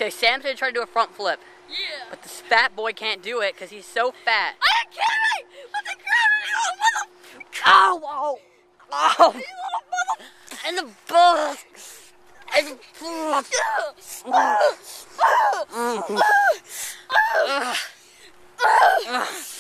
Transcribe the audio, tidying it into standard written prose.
Okay, Sam's gonna try to do a front flip. Yeah. But this fat boy can't do it because he's so fat. I ain't kidding! Let the gravity Oh! Oh! you little mother... And the ball! And the ball!